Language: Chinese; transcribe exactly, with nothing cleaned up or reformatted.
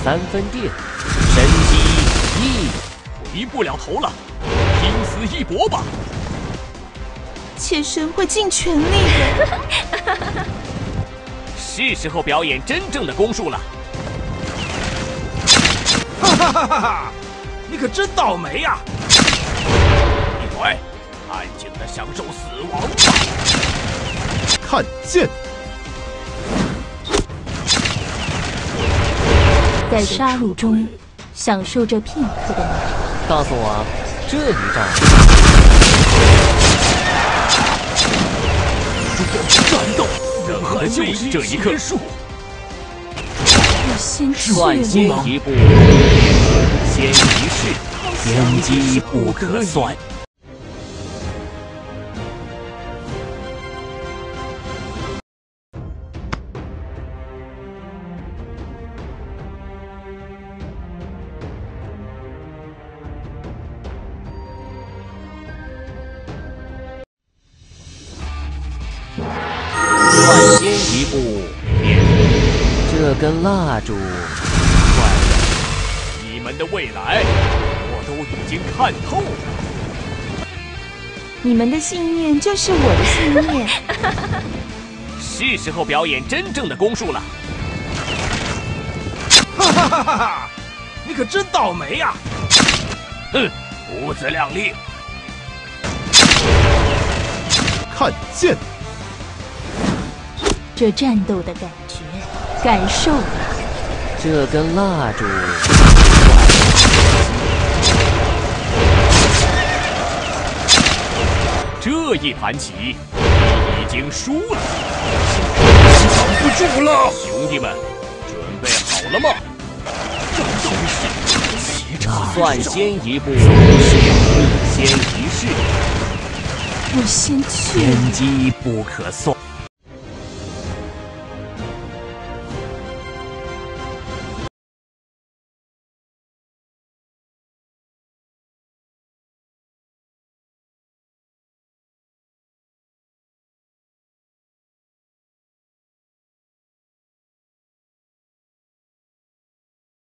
三分定，神机一回不了头了，拼死一搏吧！ 妾身会尽全力的。 是时候表演真正的攻术了。 哈哈哈哈哈！你可真倒霉呀！ 闭嘴，安静的享受死亡吧！ 看剑。 在杀戮中享受这片刻的美。 告诉我，这一招。 战斗，等候的就是这一刻。 我先率先一步，先一试，天机不可算。 率先一步，这根蜡烛坏了。 你们的未来，我都已经看透了。 你们的信念就是我的信念。 是时候表演真正的攻术了。 哈哈哈哈哈！你可真倒霉呀！ 哼，不自量力。 看剑。 这战斗的感觉，感受吧。 这根蜡烛， 这一盘棋你已经输了， 挡不住了。 兄弟们，准备好了吗？ 真是奇差。 率先一步，先一试， 我先去。 天机不可算。